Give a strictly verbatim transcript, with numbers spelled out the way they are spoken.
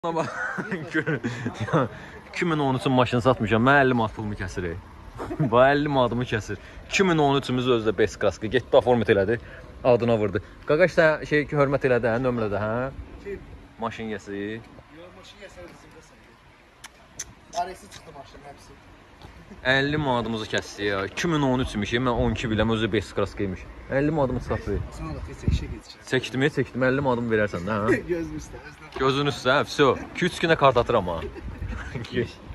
Ama iki min on üçün maşını satmışam. Mən əlli manat pulumu kəsir. Bu əlli manatımı kəsir. iki min on üçümüz özdə best kraska. Getdi format elədi. Adına vurdu. Qaqaş sən şey ki hörmət elədi hə nömrədə hə? Maşın yəsi. Yox, maşın yəsi bizimdə səndə. Arası çıxdı maşının hepsi. əlli manatımızı kəsdi ya. iki min on üçmüş. Mən on iki biləm özü best kraskaymış. əlli manatımı satdı. Sonra da çəkişə keçirəm. Çəkdim, çəkdim. əlli manatımı verərsən də hə? Gözün üstə. Gözün üstə. Vəsə. iki üç günə kart atıram ha.